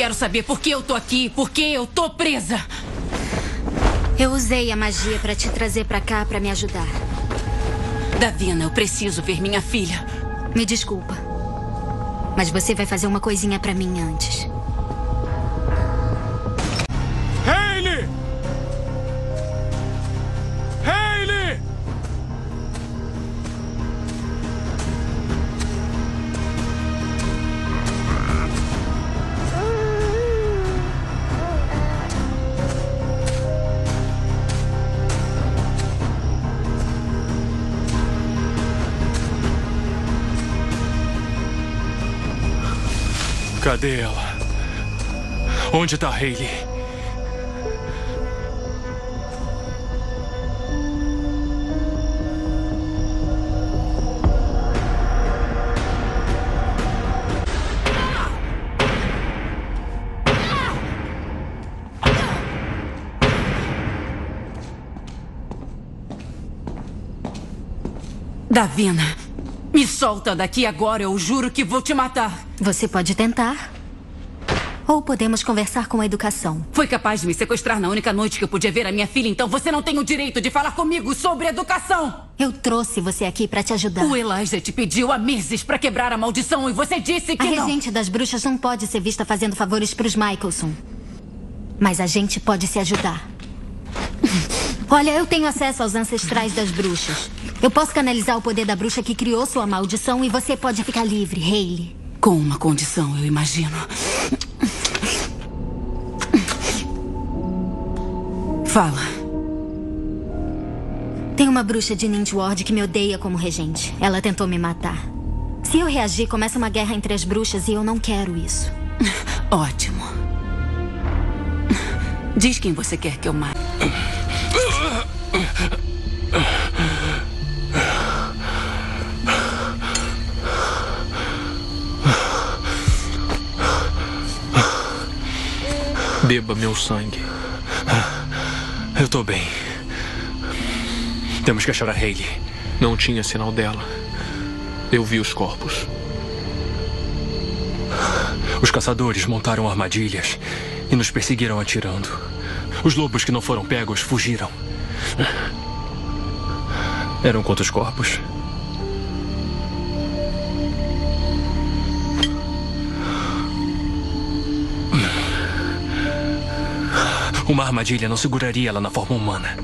quero saber por que eu tô aqui, por que eu tô presa. Eu usei a magia pra te trazer pra cá pra me ajudar. Davina, eu preciso ver minha filha. Me desculpa, mas você vai fazer uma coisinha pra mim antes. Hayley! Hayley! Cadê ela? Onde está Hayley? Davina, me solta daqui agora, eu juro que vou te matar. Você pode tentar. Ou podemos conversar com a educação. Foi capaz de me sequestrar na única noite que eu podia ver a minha filha, então você não tem o direito de falar comigo sobre educação. Eu trouxe você aqui pra te ajudar. O Elijah te pediu há meses pra quebrar a maldição e você disse que não. A regente das bruxas não pode ser vista fazendo favores pros Michelson. Mas a gente pode se ajudar. Olha, eu tenho acesso aos ancestrais das bruxas. Eu posso canalizar o poder da bruxa que criou sua maldição e você pode ficar livre, Hayley. Com uma condição, eu imagino. Fala. Tem uma bruxa de Ninjward que me odeia como regente. Ela tentou me matar. Se eu reagir, começa uma guerra entre as bruxas e eu não quero isso. Ótimo. Diz quem você quer que eu mate. Beba meu sangue. Eu tô bem. Temos que achar a Hayley. Não tinha sinal dela. Eu vi os corpos. Os caçadores montaram armadilhas e nos perseguiram atirando. Os lobos que não foram pegos fugiram. Eram quantos corpos? Uma armadilha não seguraria ela na forma humana.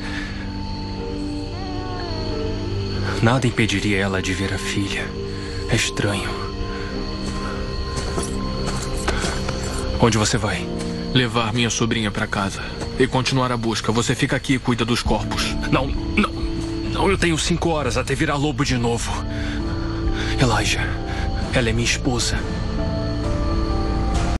Nada impediria ela de ver a filha. É estranho. Onde você vai? Levar minha sobrinha para casa e continuar a busca. Você fica aqui e cuida dos corpos. Não. Eu tenho 5 horas até virar lobo de novo. Elijah, ela é minha esposa.